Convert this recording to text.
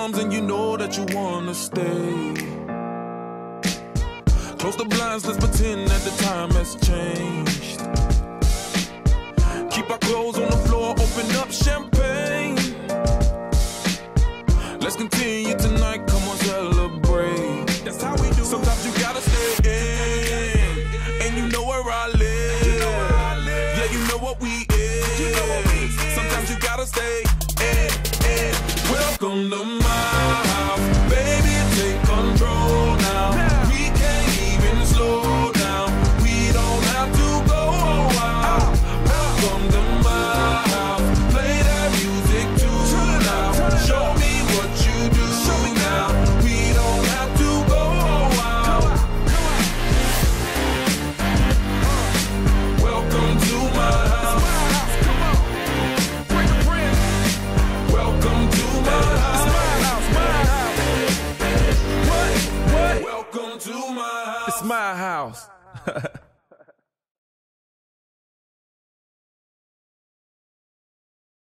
arms and you know that you wanna stay. Close the blinds, let's pretend that the time has changed. Keep our clothes on the floor, open up champagne. Let's continue tonight, come on, celebrate. That's how we do. Sometimes you gotta stay in, and you know where I live. Yeah, you know what we is. Sometimes you gotta stay in. Welcome to my house, baby, take control now. We can't even slow down. We don't have to go out. Welcome to my house, play that music too loud. Show me what you do now. We don't have to go out. Welcome to my house. Bring a friend. Welcome to my house. What? Welcome to my house. It's my house.